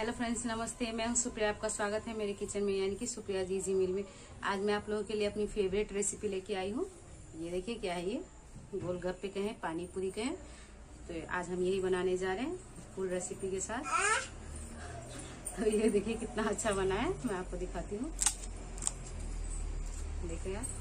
Hello friends, नमस्ते। मैं हूं सुप्रिया। आपका स्वागत है मेरे किचन में, यानी कि सुप्रिया जी जी मील में। आज मैं आप लोगों के लिए अपनी फेवरेट रेसिपी लेके आई हूं। ये देखिए क्या है, ये गोलगप्पे कहें, पानी पूरी कहें, तो आज हम यही बनाने जा रहे हैं फुल रेसिपी के साथ। तो ये देखिए कितना अच्छा बना है, मैं आपको दिखाती हूँ। देखिए यार,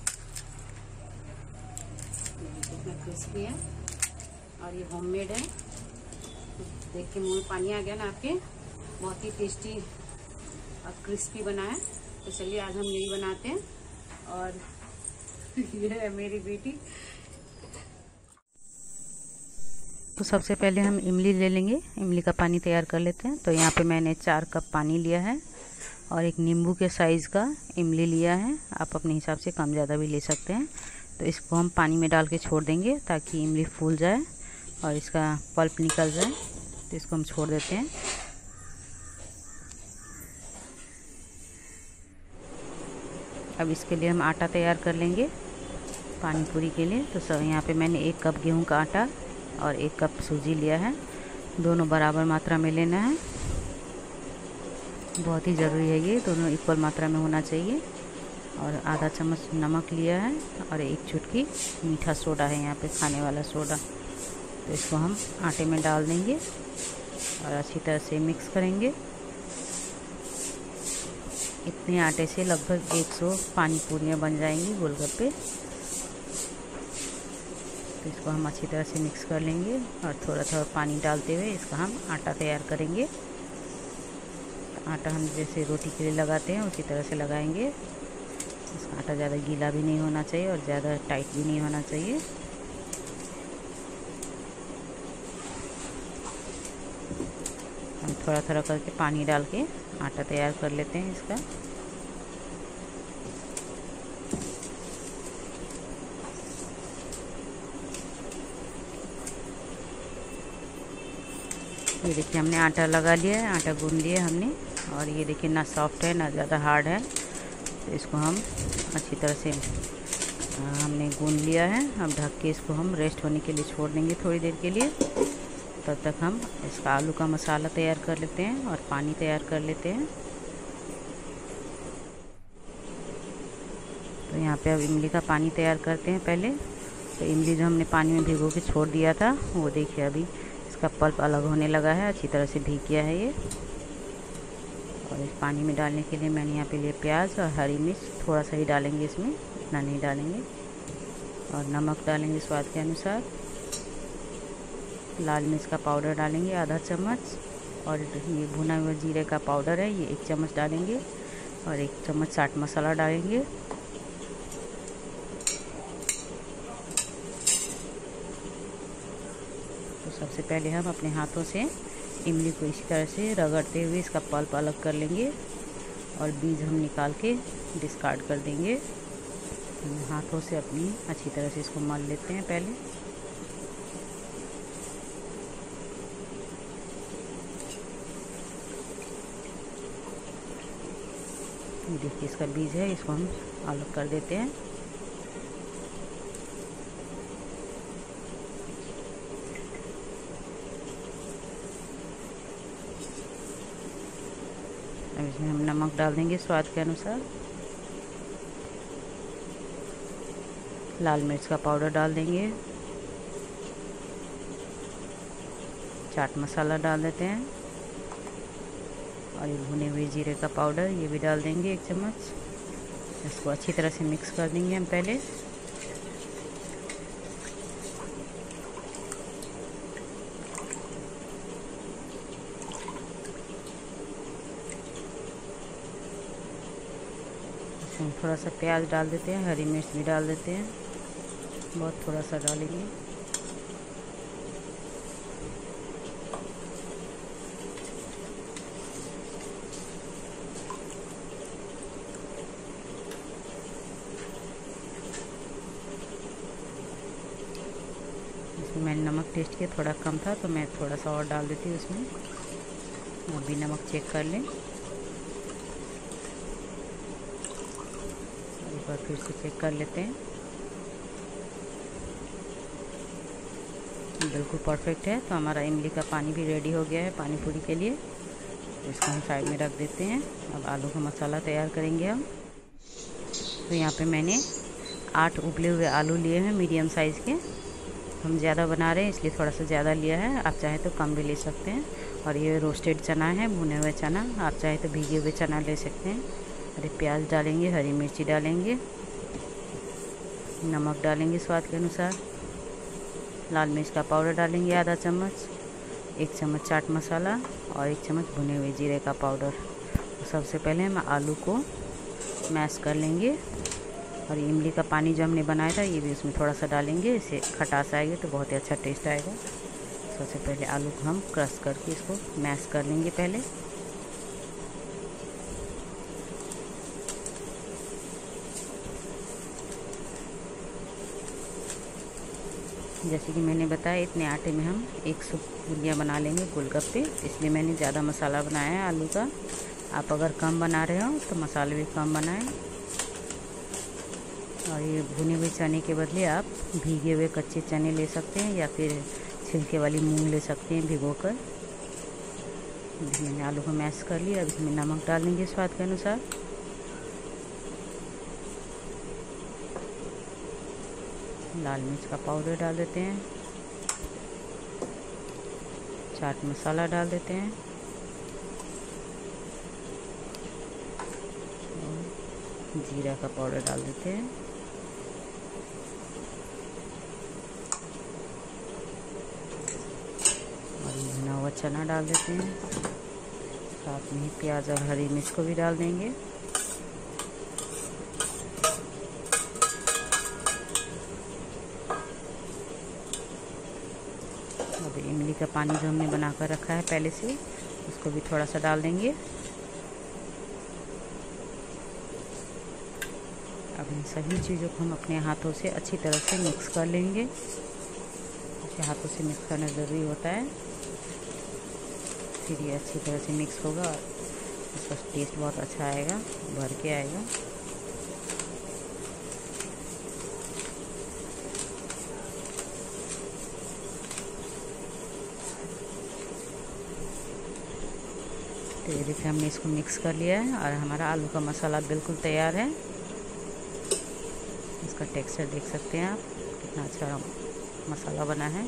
कितना क्रिस्पी है और ये होममेड है। देख के मुंह में पानी आ गया ना आपके। बहुत ही टेस्टी और क्रिस्पी बना है। तो चलिए आज हम यही बनाते हैं। और ये है मेरी बेटी। तो सबसे पहले हम इमली ले लेंगे, इमली का पानी तैयार कर लेते हैं। तो यहाँ पे मैंने 4 कप पानी लिया है और एक नींबू के साइज़ का इमली लिया है। आप अपने हिसाब से कम ज़्यादा भी ले सकते हैं। तो इसको हम पानी में डाल के छोड़ देंगे ताकि इमली फूल जाए और इसका पल्प निकल जाए। तो इसको हम छोड़ देते हैं। अब इसके लिए हम आटा तैयार कर लेंगे पानी पूरी के लिए। तो सब यहाँ पे मैंने 1 कप गेहूं का आटा और 1 कप सूजी लिया है। दोनों बराबर मात्रा में लेना है। बहुत ही ज़रूरी है, ये दोनों इक्वल मात्रा में होना चाहिए। और आधा चम्मच नमक लिया है और 1 चुटकी मीठा सोडा है, यहाँ पे खाने वाला सोडा। तो इसको हम आटे में डाल देंगे और अच्छी तरह से मिक्स करेंगे। इतने आटे से लगभग 100 पानी पूरियाँ बन जाएंगी, गोलगप्पे। तो इसको हम अच्छी तरह से मिक्स कर लेंगे और थोड़ा थोड़ा पानी डालते हुए इसका हम आटा तैयार करेंगे। तो आटा हम जैसे रोटी के लिए लगाते हैं उसी तरह से लगाएंगे। इसका आटा ज़्यादा गीला भी नहीं होना चाहिए और ज़्यादा टाइट भी नहीं होना चाहिए। हम थोड़ा थोड़ा करके पानी डाल के आटा तैयार कर लेते हैं इसका। ये देखिए हमने आटा लगा लिया है, आटा गूंद लिया हमने। और ये देखिए ना सॉफ्ट है ना ज़्यादा हार्ड है। तो इसको हम अच्छी तरह से हमने गूंद लिया है। अब ढक के इसको हम रेस्ट होने के लिए छोड़ देंगे थोड़ी देर के लिए। तब तक हम इसका आलू का मसाला तैयार कर लेते हैं और पानी तैयार कर लेते हैं। तो यहाँ पे अब इमली का पानी तैयार करते हैं पहले। तो इमली जो हमने पानी में भिगो के छोड़ दिया था, वो देखिए अभी इसका पल्प अलग होने लगा है, अच्छी तरह से भीग गया है ये। और इस पानी में डालने के लिए मैंने यहाँ पे लिए प्याज और हरी मिर्च, थोड़ा सा ही डालेंगे इसमें, इतना नहीं डालेंगे। और नमक डालेंगे स्वाद के अनुसार। लाल मिर्च का पाउडर डालेंगे आधा चम्मच। और ये भुना हुआ जीरे का पाउडर है, ये 1 चम्मच डालेंगे। और 1 चम्मच चाट मसाला डालेंगे। तो सबसे पहले हम अपने हाथों से इमली को इसी तरह से रगड़ते हुए इसका पल्प अलग कर लेंगे और बीज हम निकाल के डिस्कार्ड कर देंगे। हाथों से अपनी अच्छी तरह से इसको मल लेते हैं पहले। ये देखिए इसका बीज है, इसको हम अलग कर देते हैं। अब इसमें हम नमक डाल देंगे स्वाद के अनुसार। लाल मिर्च का पाउडर डाल देंगे। चाट मसाला डाल देते हैं और ये भुने हुए जीरे का पाउडर ये भी डाल देंगे 1 चम्मच। इसको अच्छी तरह से मिक्स कर देंगे हम पहले। इसमें थोड़ा सा प्याज डाल देते हैं, हरी मिर्च भी डाल देते हैं, बहुत थोड़ा सा डालेंगे। इसमें मैंने नमक टेस्ट किया, थोड़ा कम था तो मैं थोड़ा सा और डाल देती हूँ इसमें। अभी नमक चेक कर लें, एक बार फिर से चेक कर लेते हैं। बिल्कुल परफेक्ट है। तो हमारा इमली का पानी भी रेडी हो गया है पानी पूरी के लिए। तो इसको हम साइड में रख देते हैं। अब आलू का मसाला तैयार करेंगे हम। तो यहाँ पे मैंने 8 उबले हुए आलू लिए हैं मीडियम साइज़ के। हम ज़्यादा बना रहे हैं इसलिए थोड़ा सा ज़्यादा लिया है, आप चाहे तो कम भी ले सकते हैं। और ये रोस्टेड चना है, भुने हुए चना, आप चाहे तो भीगे हुए चना ले सकते हैं। अरे प्याज डालेंगे, हरी मिर्ची डालेंगे, नमक डालेंगे स्वाद के अनुसार, लाल मिर्च का पाउडर डालेंगे आधा चम्मच, 1 चम्मच चाट मसाला और 1 चम्मच भुने हुए जीरे का पाउडर। तो सबसे पहले हम आलू को मैश कर लेंगे और इमली का पानी जो हमने बनाया था ये भी उसमें थोड़ा सा डालेंगे, इससे खटास आएगी तो बहुत ही अच्छा टेस्ट आएगा। सबसे पहले आलू को हम क्रश करके इसको मैश कर लेंगे पहले। जैसे कि मैंने बताया इतने आटे में हम 100 पूरियाँ बना लेंगे गोलगप्पे, इसलिए मैंने ज़्यादा मसाला बनाया है आलू का। आप अगर कम बना रहे हो तो मसाले भी कम बनाएं। और ये भुने हुए चने के बदले आप भीगे हुए कच्चे चने ले सकते हैं या फिर छिलके वाली मूंग ले सकते हैं भिगोकर। मैंने आलू को मैश कर लिया। अब इसमें नमक डालेंगे स्वाद के अनुसार, लाल मिर्च का पाउडर डाल देते हैं, चाट मसाला डाल देते हैं और जीरा का पाउडर डाल देते हैं। और भुना हुआ चना डाल देते हैं, साथ में ही प्याज और हरी मिर्च को भी डाल देंगे। अब इमली का पानी जो हमने बनाकर रखा है पहले से उसको भी थोड़ा सा डाल देंगे। अब इन सभी चीज़ों को हम अपने हाथों से अच्छी तरह से मिक्स कर लेंगे। अच्छे हाथों से मिक्स करना ज़रूरी होता है, फिर ये अच्छी तरह से मिक्स होगा और इसका टेस्ट बहुत अच्छा आएगा, भर के आएगा। तो ये देखिए हमने इसको मिक्स कर लिया है और हमारा आलू का मसाला बिल्कुल तैयार है। इसका टेक्सचर देख सकते हैं आप, कितना अच्छा मसाला बना है।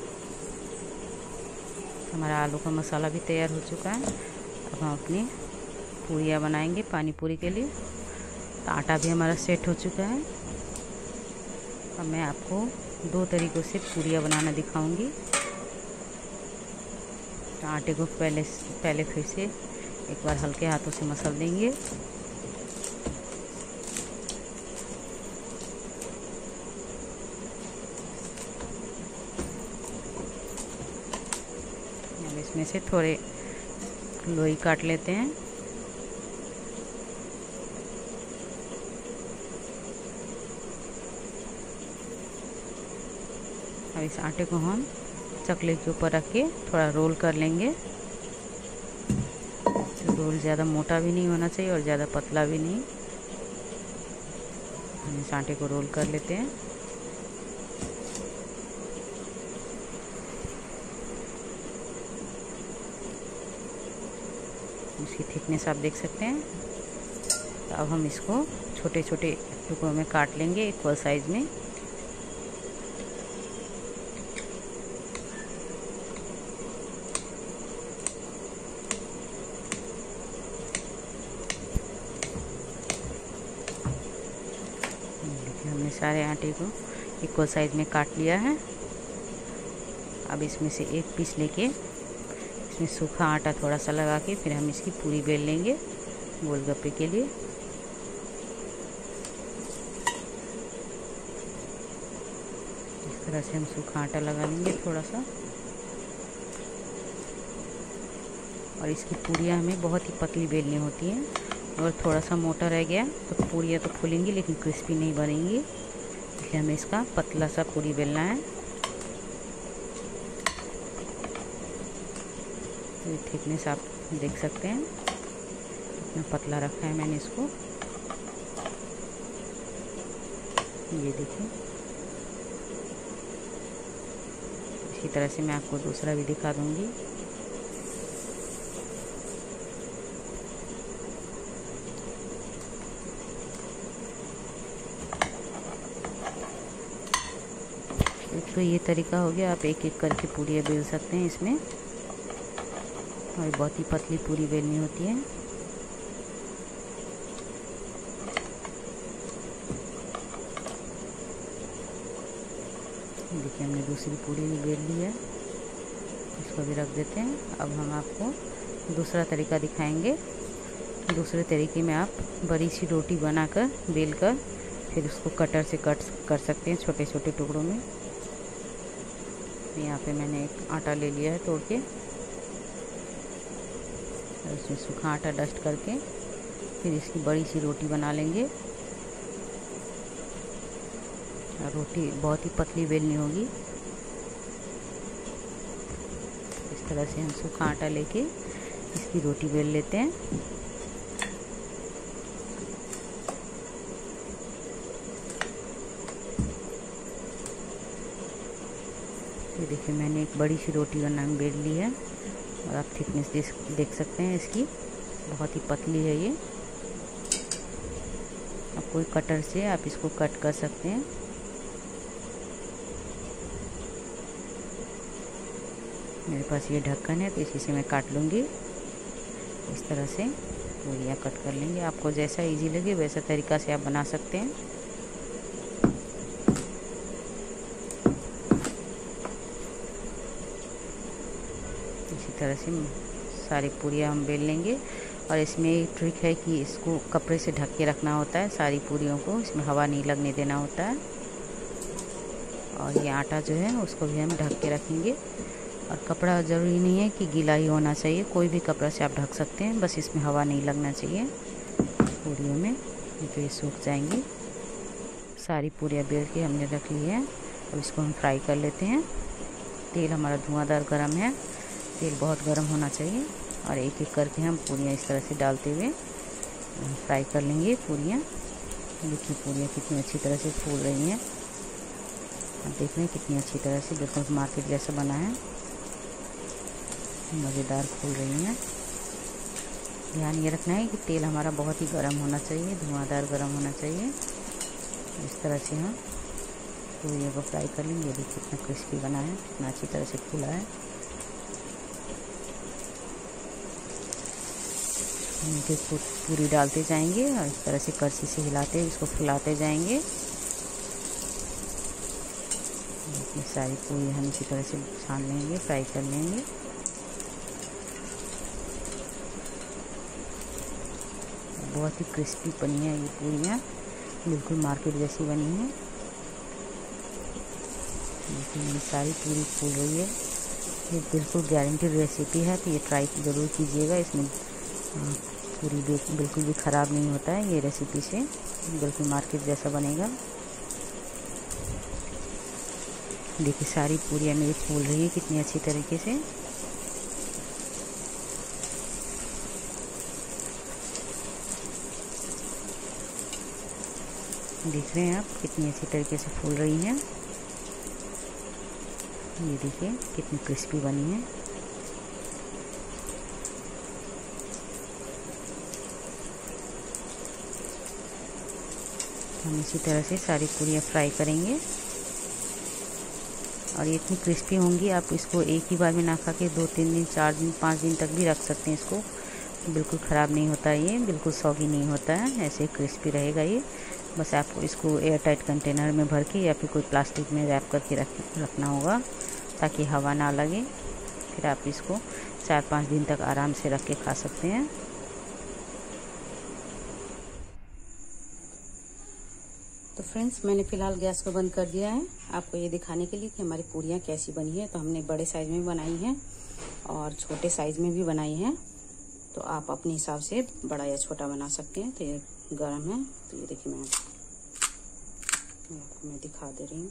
हमारा आलू का मसाला भी तैयार हो चुका है। अब हम अपनी पूरियाँ बनाएंगे पानी पूरी के लिए। तो आटा भी हमारा सेट हो चुका है। अब मैं आपको 2 तरीक़ों से पूरियाँ बनाना दिखाऊंगी। तो आटे को पहले फिर से एक बार हल्के हाथों से मसल देंगे। अब इसमें से थोड़े लोई काट लेते हैं। अब इस आटे को हम चकले के ऊपर रख के थोड़ा रोल कर लेंगे। तो रोल ज़्यादा मोटा भी नहीं होना चाहिए और ज़्यादा पतला भी नहीं। हम इस आटे को रोल कर लेते हैं। इसकी थिकनेस आप देख सकते हैं। तो अब हम इसको छोटे छोटे टुकड़ों में काट लेंगे इक्वल साइज़ में। हमने सारे आटे को इक्वल साइज में काट लिया है। अब इसमें से एक पीस लेके इसमें सूखा आटा थोड़ा सा लगा के फिर हम इसकी पूरी बेल लेंगे गोलगप्पे के लिए। इस तरह से हम सूखा आटा लगा लेंगे थोड़ा सा। और इसकी पूरियाँ हमें बहुत ही पतली बेलनी होती हैं। अगर थोड़ा सा मोटा रह गया तो पूरियाँ तो फूलेंगी लेकिन क्रिस्पी नहीं बनेंगी, इसलिए हमें इसका पतला सा पूरी बेलना है। तो ये थिकनेस आप देख सकते हैं कितना पतला रखा है मैंने इसको। ये देखिए, इसी तरह से मैं आपको दूसरा भी दिखा दूंगी। तो ये तरीका हो गया। आप एक एक करके पूरियाँ बेल सकते हैं इसमें, और बहुत ही पतली पूरी बेलनी होती है। देखिए हमने दूसरी पूरी भी बेल ली है, इसको भी रख देते हैं। अब हम आपको दूसरा तरीका दिखाएंगे। दूसरे तरीके में आप बड़ी सी रोटी बनाकर बेलकर फिर उसको कटर से कट कर सकते हैं छोटे छोटे टुकड़ों में। यहाँ पे मैंने एक आटा ले लिया है तोड़ के, और उसमें सूखा आटा डस्ट करके फिर इसकी बड़ी सी रोटी बना लेंगे। और रोटी बहुत ही पतली बेलनी होगी। इस तरह से हम सूखा आटा लेके इसकी रोटी बेल लेते हैं। ये देखिए मैंने एक बड़ी सी रोटी बेल ली है, और आप थिकनेस देख सकते हैं इसकी, बहुत ही पतली है ये। अब कोई कटर से आप इसको कट कर सकते हैं। मेरे पास ये ढक्कन है तो इसी से मैं काट लूँगी। इस तरह से पूरियाँ कट कर लेंगे। आपको जैसा इजी लगे वैसा तरीका से आप बना सकते हैं। इसी तरह से सारी पूरियाँ हम बेल लेंगे। और इसमें एक ट्रिक है कि इसको कपड़े से ढक के रखना होता है सारी पूरियों को, इसमें हवा नहीं लगने देना होता है। और ये आटा जो है उसको भी हम ढक के रखेंगे। और कपड़ा ज़रूरी नहीं है कि गीला ही होना चाहिए, कोई भी कपड़ा से आप ढक सकते हैं, बस इसमें हवा नहीं लगना चाहिए पूरियों में, तो ये सूख जाएंगी। सारी पूरियाँ बेल के हमने रख ली है। अब इसको हम फ्राई कर लेते हैं। तेल हमारा धुआंधार गरम है, तेल बहुत गरम होना चाहिए। और एक एक करके हम पूरियाँ इस तरह से डालते हुए फ्राई कर लेंगे पूरियाँ। देखिए पूरियाँ कितनी अच्छी तरह से फूल रही हैं, आप देख रहे हैं कितनी अच्छी तरह से, बिल्कुल मार्केट जैसा बना है, मज़ेदार फूल रही हैं। ध्यान ये रखना है कि तेल हमारा बहुत ही गर्म होना चाहिए, धुआंधार गर्म होना चाहिए। इस तरह से हम पूरियों को फ्राई कर लेंगे। देखिए कितना क्रिस्पी बना है, कितना अच्छी तरह से फूला है। नीचे पूरी डालते जाएंगे और इस तरह से करछी से हिलाते इसको फुलाते जाएंगे। सारी पूरी हम इसी तरह से छान लेंगे, फ्राई कर लेंगे। बहुत ही क्रिस्पी बनी है ये पूरियाँ, बिल्कुल मार्केट जैसी बनी है। देखिए मेरी सारी पूरी फूल रही है। ये बिल्कुल गारंटेड रेसिपी है, तो ये ट्राई ज़रूर कीजिएगा। इसमें पूरी बिल्कुल भी ख़राब नहीं होता है, ये रेसिपी से बिल्कुल मार्केट जैसा बनेगा। देखिए सारी पूरियाँ मेरी फूल रही है कितनी अच्छी तरीके से। देख रहे हैं आप कितनी अच्छी तरीके से फूल रही हैं। ये देखिए कितनी क्रिस्पी बनी है। हम इसी तरह से सारी पूरियाँ फ्राई करेंगे। और ये इतनी क्रिस्पी होंगी, आप इसको एक ही बार में ना खा के 2-3 दिन 4 दिन 5 दिन तक भी रख सकते हैं। इसको बिल्कुल ख़राब नहीं होता है, ये बिल्कुल सॉगी नहीं होता है, ऐसे क्रिस्पी रहेगा ये। बस आपको इसको एयर टाइट कंटेनर में भर के या फिर कोई प्लास्टिक में रैप करके रखना होगा ताकि हवा ना लगे। फिर आप इसको 4-5 दिन तक आराम से रख के खा सकते हैं। तो फ्रेंड्स मैंने फ़िलहाल गैस को बंद कर दिया है आपको ये दिखाने के लिए कि हमारी पूरियाँ कैसी बनी है। तो हमने बड़े साइज़ में भी बनाई हैं और छोटे साइज़ में भी बनाई हैं, तो आप अपने हिसाब से बड़ा या छोटा बना सकते हैं। तो ये गरम है, तो ये देखिए मैं आपको दिखा दे रही हूँ।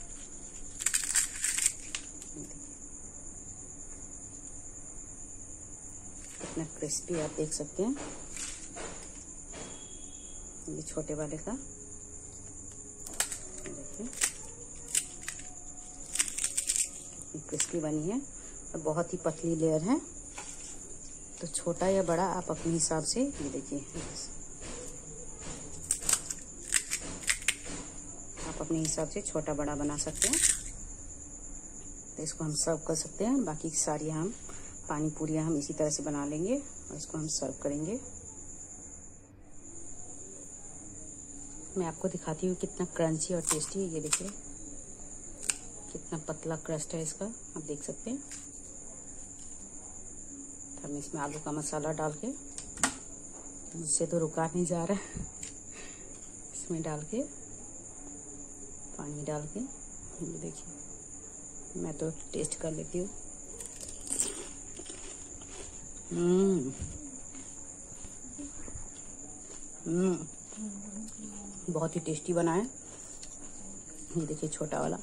कितना क्रिस्पी आप देख सकते हैं, ये छोटे वाले का देखिए क्रिस्पी बनी है और बहुत ही पतली लेयर है। तो छोटा या बड़ा आप अपने हिसाब से, ये देखिए आप अपने हिसाब से छोटा बड़ा बना सकते हैं। तो इसको हम सर्व कर सकते हैं। बाकी की सारी हम पानी पूरियाँ हम इसी तरह से बना लेंगे और इसको हम सर्व करेंगे। मैं आपको दिखाती हूँ कितना क्रंची और टेस्टी है। ये देखिए कितना पतला क्रस्ट है इसका, आप देख सकते हैं। तो हम इसमें आलू का मसाला डाल के, मुझसे तो रुका नहीं जा रहा है, इसमें डाल के पानी डाल के, ये देखिए मैं तो टेस्ट कर लेती हूँ। बहुत ही टेस्टी बना है। ये देखिए छोटा वाला,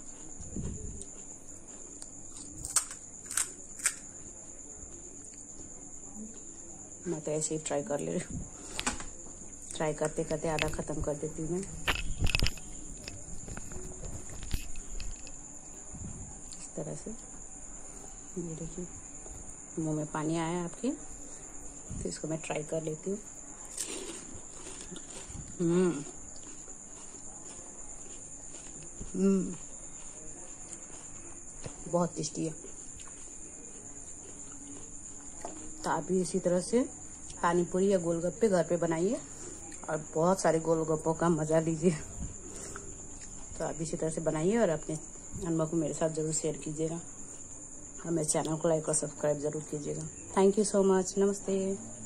मैं तो ऐसे ही ट्राई कर ले रही हूँ। ट्राई करते करते आधा ख़त्म कर देती हूँ मैं। इस तरह से ये देखिए मुंह में पानी आया है आपके, तो इसको मैं ट्राई कर लेती हूँ। बहुत टेस्टी है। तो आप भी इसी तरह से पानी पूरी या गोलगप्पे घर पे बनाइए और बहुत सारे गोलगप्पों का मज़ा लीजिए। तो आप इसी तरह से बनाइए और अपने अनुभव को मेरे साथ ज़रूर शेयर कीजिएगा और मेरे चैनल को लाइक और सब्सक्राइब ज़रूर कीजिएगा। Thank you so much. नमस्ते।